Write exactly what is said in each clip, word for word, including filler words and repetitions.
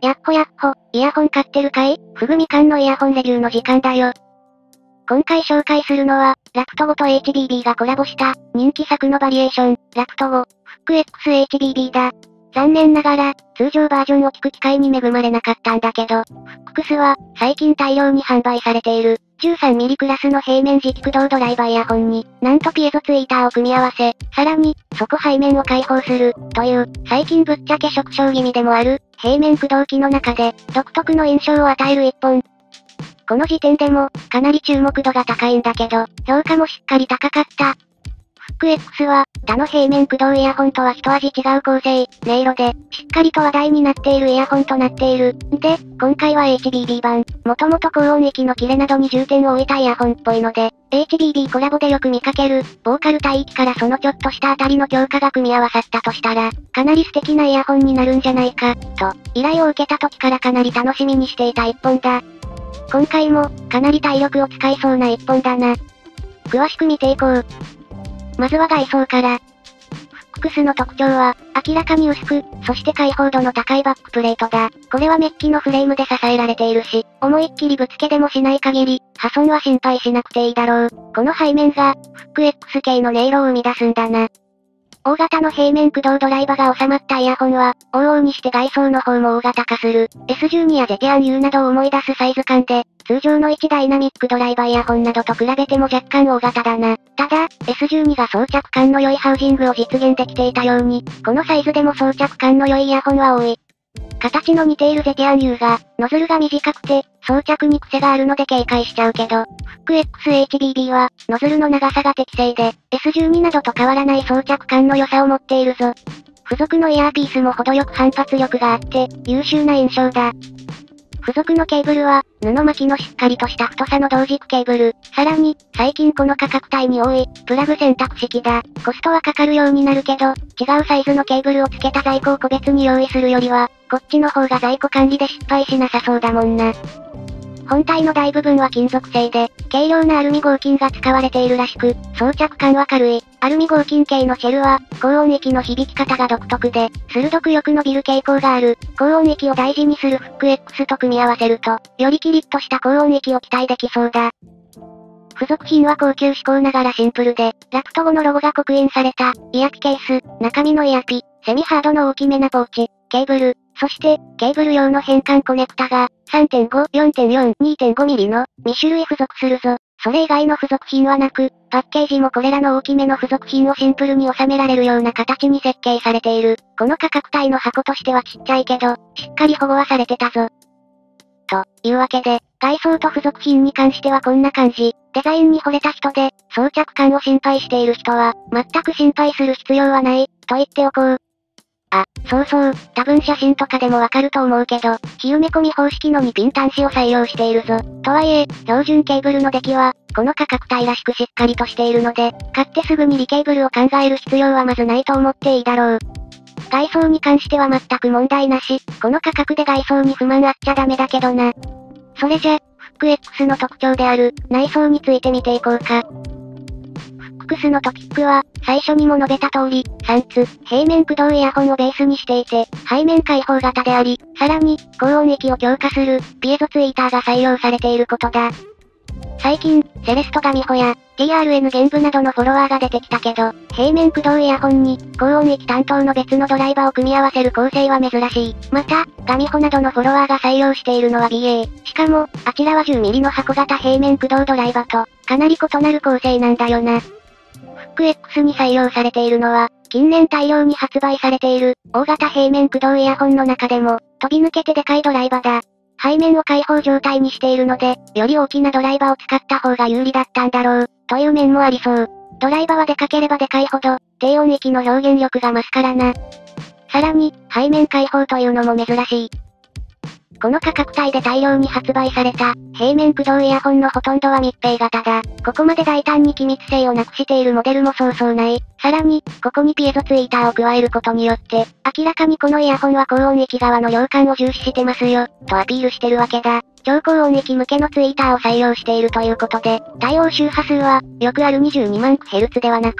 やっほやっほ、イヤホン買ってるかい？ふぐみかんのイヤホンレビューの時間だよ。今回紹介するのは、ラクトゴと エイチビービー がコラボした、人気作のバリエーション、ラクトゴ、フック エックスエイチビービー だ。残念ながら、通常バージョンを聞く機会に恵まれなかったんだけど、フックスは、最近大量に販売されている、じゅうさんミリクラスの平面磁気駆動ドライバーイヤホンに、なんとピエゾツイーターを組み合わせ、さらに、底背面を開放する、という、最近ぶっちゃけ縮小気味でもある、平面駆動機の中で、独特の印象を与える一本。この時点でも、かなり注目度が高いんだけど、評価もしっかり高かった。フック X は、他の平面駆動イヤホンとは一味違う構成、音色で、しっかりと話題になっているイヤホンとなっている。で、今回は エイチビービー 版、もともと高音域のキレなどに重点を置いたイヤホンっぽいので、エイチビービー コラボでよく見かける、ボーカル帯域からそのちょっとしたあたりの強化が組み合わさったとしたら、かなり素敵なイヤホンになるんじゃないか、と、依頼を受けた時からかなり楽しみにしていた一本だ。今回も、かなり体力を使いそうな一本だな。詳しく見ていこう。まずは外装から。フックスの特徴は、明らかに薄く、そして開放度の高いバックプレートだ。これはメッキのフレームで支えられているし、思いっきりぶつけでもしない限り、破損は心配しなくていいだろう。この背面が、フック X 系の音色を生み出すんだな。大型の平面駆動ドライバが収まったイヤホンは、往々にして外装の方も大型化する。エスじゅうに やゼティアン ユー などを思い出すサイズ感で、通常のいちダイナミックドライバーイヤホンなどと比べても若干大型だな。ただ、エスじゅうに が装着感の良いハウジングを実現できていたように、このサイズでも装着感の良いイヤホンは多い。形の似ているゼティアン ユー が、ノズルが短くて、装着に癖があるので警戒しちゃうけど、フック Xエイチビービー は、ノズルの長さが適正で、エスじゅうに などと変わらない装着感の良さを持っているぞ。付属のイヤーピースも程よく反発力があって、優秀な印象だ。付属のケーブルは、布巻きのしっかりとした太さの同軸ケーブル。さらに、最近この価格帯に多い、プラグ選択式だ。コストはかかるようになるけど、違うサイズのケーブルを付けた在庫を個別に用意するよりは、こっちの方が在庫管理で失敗しなさそうだもんな。本体の大部分は金属製で、軽量なアルミ合金が使われているらしく、装着感は軽い。アルミ合金系のシェルは、高音域の響き方が独特で、鋭くよく伸びる傾向がある。高音域を大事にするフック X と組み合わせると、よりキリッとした高音域を期待できそうだ。付属品は高級志向ながらシンプルで、ラクトゴのロゴが刻印された、イヤピケース、中身のイヤピ、セミハードの大きめなポーチ、ケーブル、そして、ケーブル用の変換コネクタが、さんてんご、よんてんよん、にてんごミリの、に種類付属するぞ。それ以外の付属品はなく、パッケージもこれらの大きめの付属品をシンプルに収められるような形に設計されている。この価格帯の箱としてはちっちゃいけど、しっかり保護はされてたぞ。というわけで、外装と付属品に関してはこんな感じ。デザインに惚れた人で、装着感を心配している人は、全く心配する必要はない、と言っておこう。あ、そうそう、多分写真とかでもわかると思うけど、非埋め込み方式のにピン端子を採用しているぞ。とはいえ、標準ケーブルの出来は、この価格帯らしくしっかりとしているので、買ってすぐにリケーブルを考える必要はまずないと思っていいだろう。外装に関しては全く問題なし、この価格で外装に不満あっちゃダメだけどな。それじゃ、フック X の特徴である、内装について見ていこうか。フックスのトピックは、最初にも述べた通り、サンツ、平面駆動イヤホンをベースにしていて、背面開放型であり、さらに、高音域を強化する、ピエゾツイーターが採用されていることだ。最近、セレストガミホや、ティーアールエヌ 原部などのフォロワーが出てきたけど、平面駆動イヤホンに、高音域担当の別のドライバーを組み合わせる構成は珍しい。また、ガミホなどのフォロワーが採用しているのは ビーエー。しかも、あちらは じゅうミリ の箱型平面駆動ドライバーと、かなり異なる構成なんだよな。フック X に採用されているのは、近年大量に発売されている、大型平面駆動イヤホンの中でも、飛び抜けてでかいドライバーだ。背面を開放状態にしているので、より大きなドライバーを使った方が有利だったんだろう、という面もありそう。ドライバーはでかければでかいほど、低音域の表現力が増すからな。さらに、背面開放というのも珍しい。この価格帯で大量に発売された、平面駆動イヤホンのほとんどは密閉型だ。ここまで大胆に機密性をなくしているモデルもそうそうない。さらに、ここにピエゾツイーターを加えることによって、明らかにこのイヤホンは高音域側の量感を重視してますよ、とアピールしてるわけだ。超高音域向けのツイーターを採用しているということで、対応周波数は、よくあるにじゅうにまんヘルツではなく、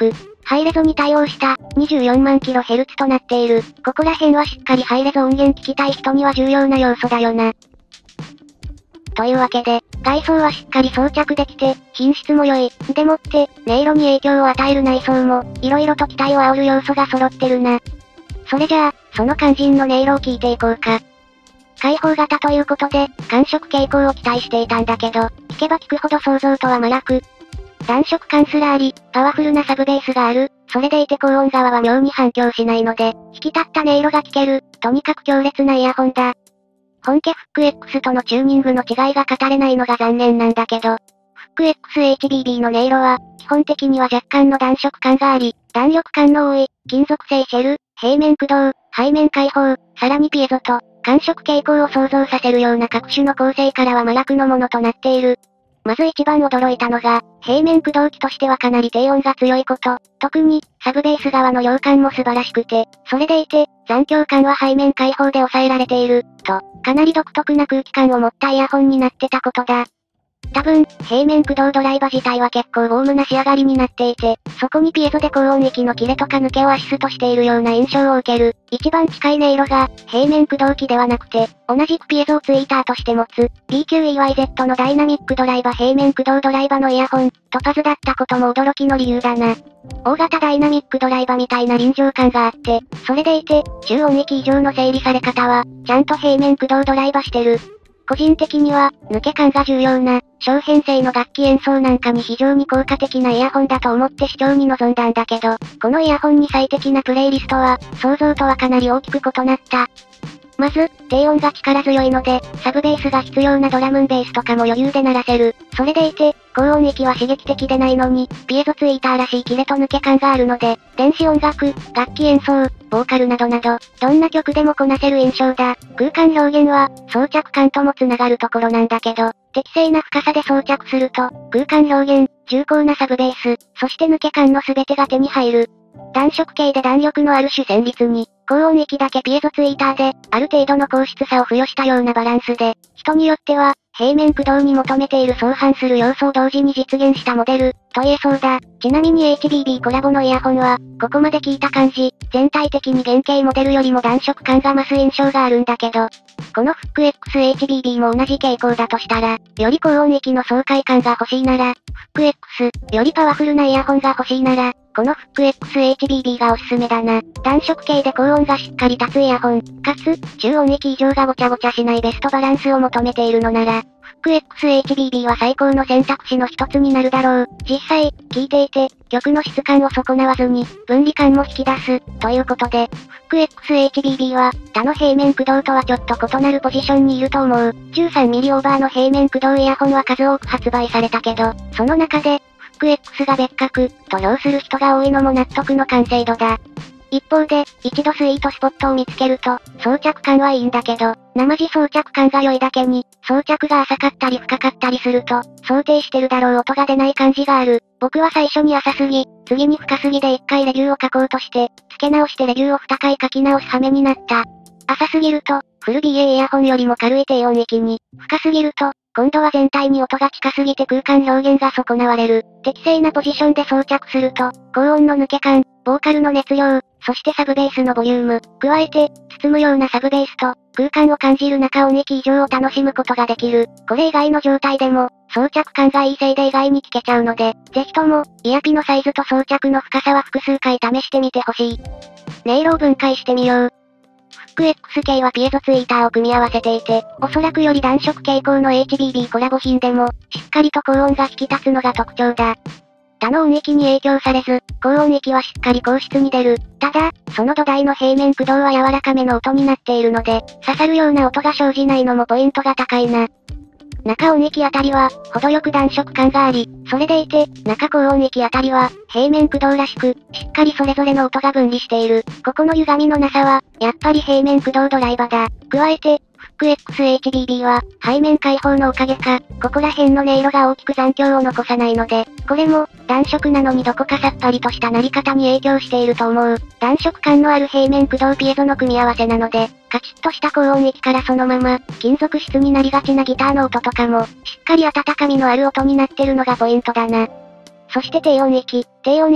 ハイレゾに対応した にじゅうよんまんキロヘルツ となっている。ここら辺はしっかりハイレゾ音源聞きたい人には重要な要素だよな。というわけで、外装はしっかり装着できて、品質も良い。でもって、音色に影響を与える内装も、色々と期待を煽る要素が揃ってるな。それじゃあ、その肝心の音色を聞いていこうか。開放型ということで、感触傾向を期待していたんだけど、聞けば聞くほど想像とは真逆。暖色感すらあり、パワフルなサブベースがある。それでいて高音側は妙に反響しないので、引き立った音色が聞ける。とにかく強烈なイヤホンだ。本家フック X とのチューニングの違いが語れないのが残念なんだけど、フック エックスエイチビービー の音色は、基本的には若干の暖色感があり、弾力感の多い、金属製シェル、平面駆動、背面開放、さらにピエゾと、感触傾向を想像させるような各種の構成からは真逆のものとなっている。まず一番驚いたのが、平面駆動機としてはかなり低音が強いこと。特に、サブベース側の量感も素晴らしくて、それでいて、残響感は背面開放で抑えられている、と、かなり独特な空気感を持ったイヤホンになってたことだ。多分、平面駆動ドライバー自体は結構ウォームな仕上がりになっていて、そこにピエゾで高音域のキレとか抜けをアシストしているような印象を受ける。一番近い音色が、平面駆動機ではなくて、同じくピエゾをツイーターとして持つ、ピーキューイーワイゼット のダイナミックドライバー平面駆動ドライバーのイヤホン、トパズだったことも驚きの理由だな。大型ダイナミックドライバーみたいな臨場感があって、それでいて、中音域以上の整理され方は、ちゃんと平面駆動ドライバーしてる。個人的には、抜け感が重要な、小編成の楽器演奏なんかに非常に効果的なイヤホンだと思って視聴に臨んだんだけど、このイヤホンに最適なプレイリストは、想像とはかなり大きく異なった。まず、低音が力強いので、サブベースが必要なドラムンベースとかも余裕で鳴らせる。それでいて、高音域は刺激的でないのに、ピエゾツイーターらしいキレと抜け感があるので、電子音楽、楽器演奏、ボーカルなどなど、どんな曲でもこなせる印象だ。空間表現は、装着感ともつながるところなんだけど、適正な深さで装着すると、空間表現、重厚なサブベース、そして抜け感の全てが手に入る。暖色系で弾力のある主旋律に、高音域だけピエゾツイーターで、ある程度の硬質さを付与したようなバランスで、人によっては、平面駆動に求めている相反する要素を同時に実現したモデル、と言えそうだ。ちなみに エイチビービー コラボのイヤホンは、ここまで聞いた感じ、全体的に原型モデルよりも暖色感が増す印象があるんだけど、このフック エックスエイチビービー も同じ傾向だとしたら、より高音域の爽快感が欲しいなら、フック X、よりパワフルなイヤホンが欲しいなら、このフック エックスエイチビービー がおすすめだな。暖色系で高音がしっかり立つイヤホン、かつ、中音域以上がごちゃごちゃしないベストバランスを求めているのなら、フック エックスエイチビービー は最高の選択肢の一つになるだろう。実際、聴いていて、曲の質感を損なわずに、分離感も引き出す、ということで、フック エックスエイチビービー は、他の平面駆動とはちょっと異なるポジションにいると思う。じゅうさんミリオーバーの平面駆動イヤホンは数多く発売されたけど、その中で、フック X が別格、と評する人が多いのも納得の完成度だ。一方で、一度スイートスポットを見つけると、装着感はいいんだけど、生地装着感が良いだけに、装着が浅かったり深かったりすると、想定してるだろう音が出ない感じがある。僕は最初に浅すぎ、次に深すぎで一回レビューを書こうとして、付け直してレビューをにかい書き直す羽目になった。浅すぎると、フル ビーエー イヤホンよりも軽い低音域に、深すぎると、今度は全体に音が近すぎて空間表現が損なわれる。適正なポジションで装着すると、高音の抜け感、ボーカルの熱量、そしてサブベースのボリューム、加えて、包むようなサブベースと、空間を感じる中音域以上を楽しむことができる。これ以外の状態でも、装着感がいいせいで意外に聞けちゃうので、ぜひとも、イヤピのサイズと装着の深さは複数回試してみてほしい。音色を分解してみよう。フック X 系はピエゾツイーターを組み合わせていて、おそらくより暖色傾向の エイチビービー コラボ品でも、しっかりと高音が引き立つのが特徴だ。他の音域に影響されず、高音域はしっかり高質に出る。ただ、その土台の平面駆動は柔らかめの音になっているので、刺さるような音が生じないのもポイントが高いな。中音域あたりは、程よく暖色感があり、それでいて、中高音域あたりは、平面駆動らしく、しっかりそれぞれの音が分離している。ここの歪みのなさは、やっぱり平面駆動ドライバーだ。加えて、フック エックスエイチビービー は、背面開放のおかげか、ここら辺の音色が大きく残響を残さないので、これも、暖色なのにどこかさっぱりとした鳴り方に影響していると思う。暖色感のある平面駆動ピエゾの組み合わせなので、カチッとした高音域からそのまま、金属質になりがちなギターの音とかも、しっかり温かみのある音になってるのがポイントだな。そして低音域。低音域、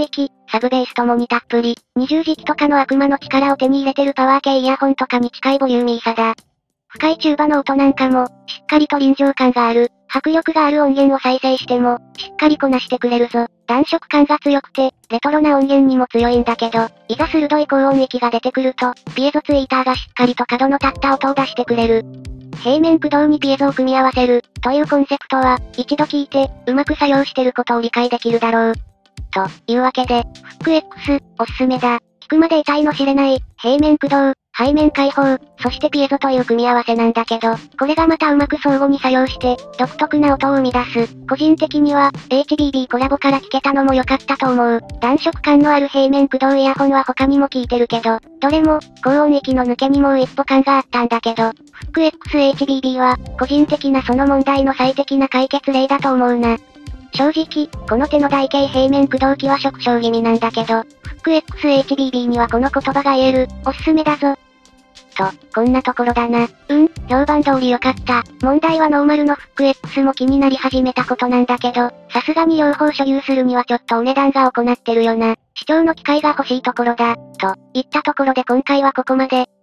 サブベースともにたっぷり、二十字キとかの悪魔の力を手に入れてるパワー系イヤホンとかに近いボリューミーさだ。深いチューバの音なんかも、しっかりと臨場感がある。迫力がある音源を再生しても、しっかりこなしてくれるぞ。暖色感が強くて、レトロな音源にも強いんだけど、いざ鋭い高音域が出てくると、ピエゾツイーターがしっかりと角の立った音を出してくれる。平面駆動にピエゾを組み合わせる、というコンセプトは、一度聞いて、うまく作用してることを理解できるだろう。というわけで、フック X、おすすめだ。聞くまで得体の知れない、平面駆動、背面開放、そしてピエゾという組み合わせなんだけど、これがまたうまく相互に作用して、独特な音を生み出す。個人的には、エイチビービー コラボから聞けたのも良かったと思う。暖色感のある平面駆動イヤホンは他にも聞いてるけど、どれも、高音域の抜けにもう一歩感があったんだけど、フック X エイチビービー は、個人的なその問題の最適な解決例だと思うな。正直、この手の台形平面駆動機は縮小気味なんだけど、フック X エイチビービー にはこの言葉が言える、おすすめだぞ。と、こんなところだな。うん、評判通り良かった。問題はノーマルのフック X も気になり始めたことなんだけど、さすがに両方所有するにはちょっとお値段が行ってるよな。視聴の機会が欲しいところだ。と、いったところで今回はここまで。